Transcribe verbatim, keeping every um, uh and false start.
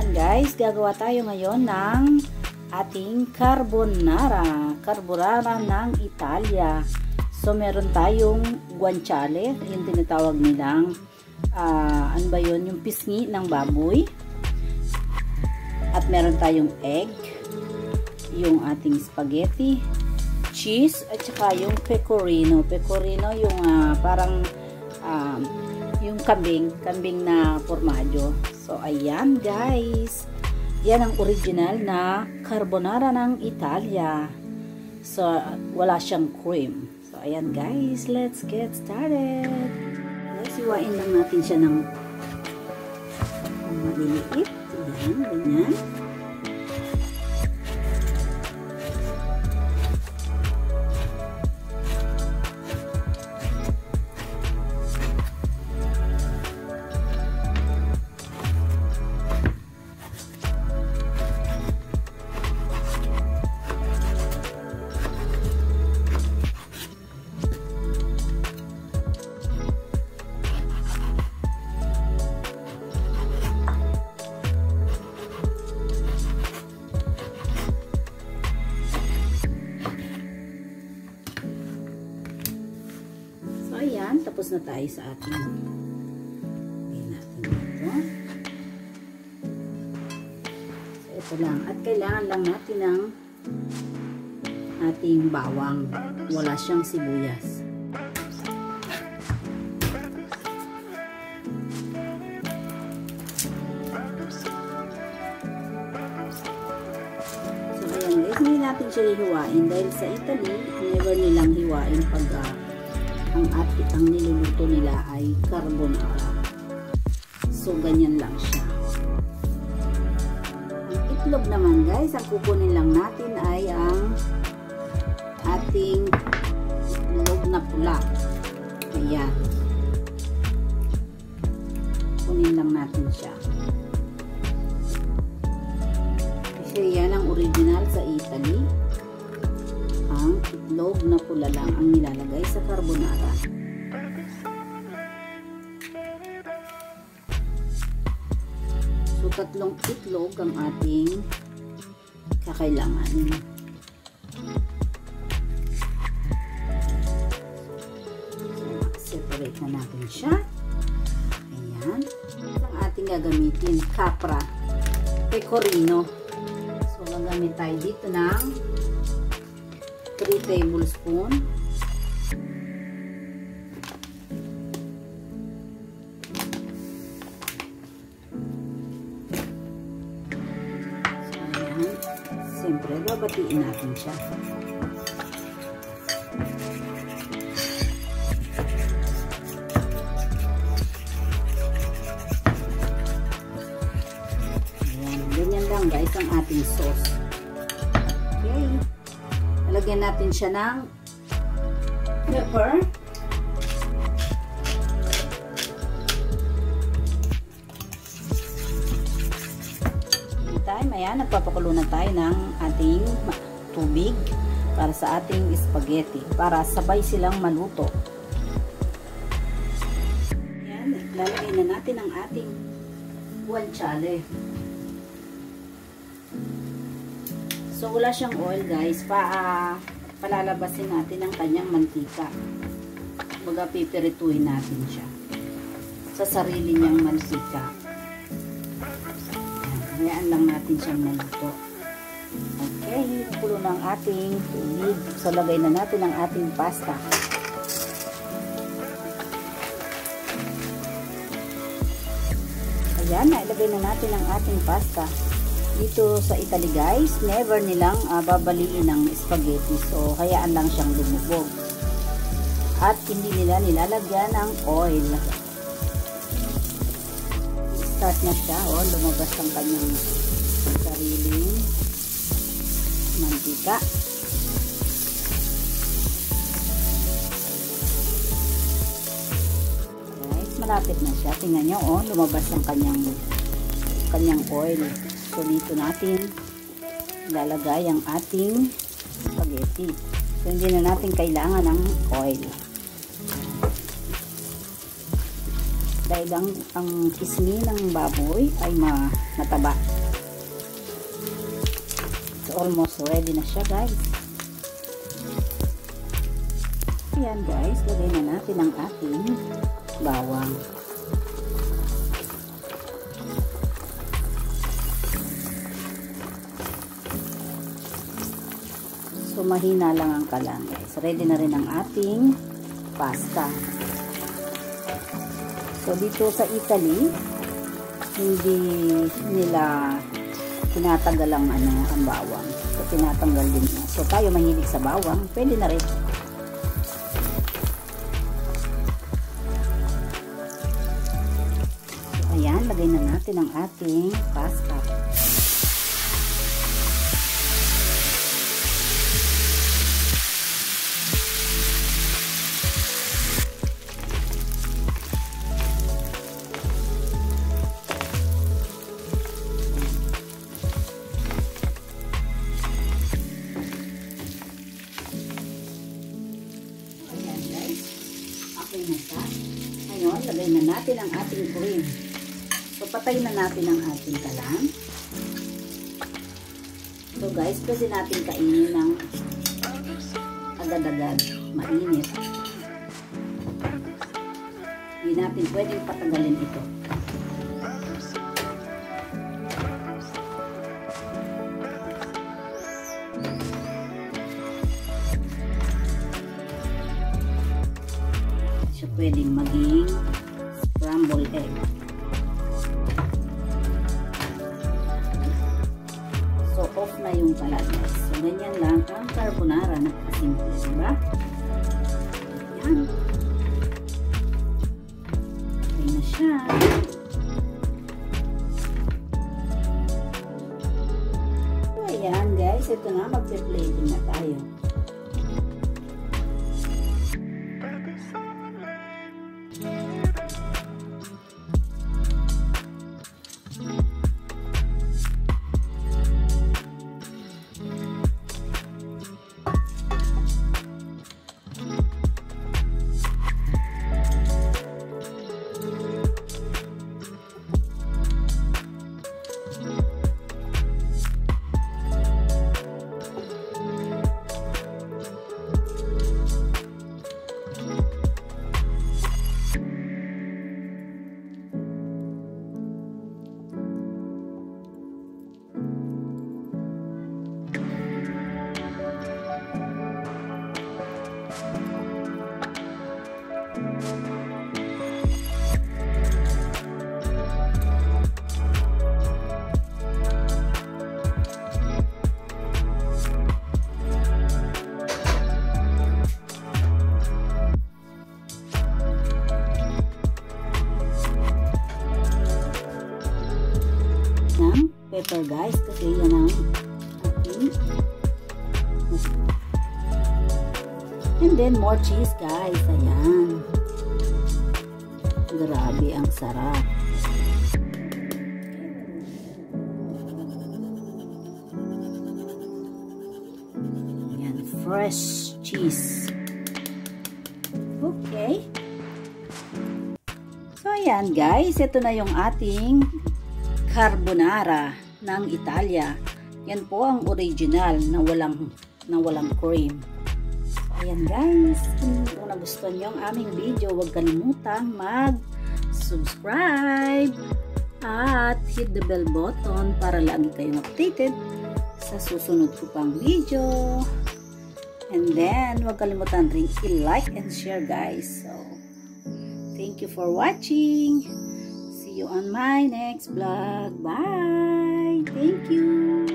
Ayan guys, gagawa tayo ngayon ng ating carbonara. Carbonara ng Italia. So meron tayong guanciale, yung tinatawag nilang uh, ano ba yun, yung pisngi ng baboy. At meron tayong egg, yung ating spaghetti, cheese, at saka yung pecorino. Pecorino yung uh, parang um, yung kambing, kambing na formaggio. So ayan guys, yan ang original na carbonara ng Italia. So wala siyang cream. So ayan guys, let's get started. Guys, iwain lang natin siya ng maliliit. Ayan, ganyan. Ayan, tapos na tayo sa ating hindi natin ito. So, ito lang. At kailangan lang natin ng ating bawang. Wala siyang sibuyas. So, ayan guys, hindi natin siya hiwain dahil sa Italy, never nilang hiwain pag uh, ang ating ang niluluto nila ay carbonara. So ganyan lang siya. Ang itlog naman guys, ang kukunin lang natin ay ang ating itlog na pula. Ayan. Kunin lang natin siya. Kasi yan ang original sa Italy. Ang itlog na pula lang ang nilalagay sa carbonara. So, tatlong itlog ang ating kakailanganin. So, separate na natin siya. Ayan. Ang ating gagamitin, capra, pecorino. So, gagamit tayo dito ng three tablespoons. So, ayan. Siyempre, babatiin natin siya. Ayan. Ganyan lang guys ang ating sauce. Okay. Lagyan natin siya ng pepper. Meantime, ayan, nagpapakulo na tayo ng ating tubig para sa ating spaghetti, para sabay silang maluto. Ayan, lalagay na natin ang ating guanciale. So, wala siyang oil guys. Pa, uh, palalabasin natin ang kanyang mantika. Baga, pipirituhin natin siya sa sarili niyang mantika. Hayaan lang natin siyang maluto. Okay, kulo ng ating tubig. So, lagay na natin ang ating pasta. Ayan, nailagay na natin ang ating pasta. Dito sa Italy guys, never nilang uh, babaliin ng spaghetti. So, hayaan lang siyang lumubog. At hindi nila nilalagyan ng oil. Start na siya. Oh, lumabas ang kanyang sariling mantika. Guys, malapit na siya. Tingnan nyo, oh, lumabas ang kanyang kanyang oil. So, dito natin lalagay ang ating spaghetti. So, hindi na natin kailangan ng oil. dahil ang, ang kismi ng baboy ay ma mataba. almost ready na siya, guys. Ayan guys, lagay na natin ang ating bawang. So mahina lang ang kalan guys. Ready na rin ang ating pasta. So dito sa Italy, hindi nila tinatanggal ang ano, ang bawang. So tinatanggal din niya. So tayo mahilig sa bawang, pwede na rin. So ayan, lagay na natin ang ating pasta. Okay na siya. Ngayon, lagay na natin ang ating cream. So, patay na natin ang ating kalan. So, guys, pwede natin kainin ng agad-agad. Mainit. Hindi natin pwedeng patagalin ito. So, pwedeng maging scrambled egg. So, off na yung kalan. So, ganyan lang ang carbonara na kasimple, diba? Ayan. Okay na siya. So, ayan guys. Ito na. Magpe-plating na tayo. Ng pepper guys, kasi yan ang ating, and then more cheese guys. Ayan, grabe ang sarap. Ayan, fresh cheese. Okay, so ayan guys, ito na yung ating carbonara ng Italia. Yan po ang original na walang na walang cream. Ayan guys, kung nagustuhan nyo ang aming video, huwag kalimutan mag-subscribe at hit the bell button para lagi kayong updated sa susunod ko pang video. And then, huwag kalimutan rin i-like and share guys. So, thank you for watching. See you on my next vlog. Bye! Thank you!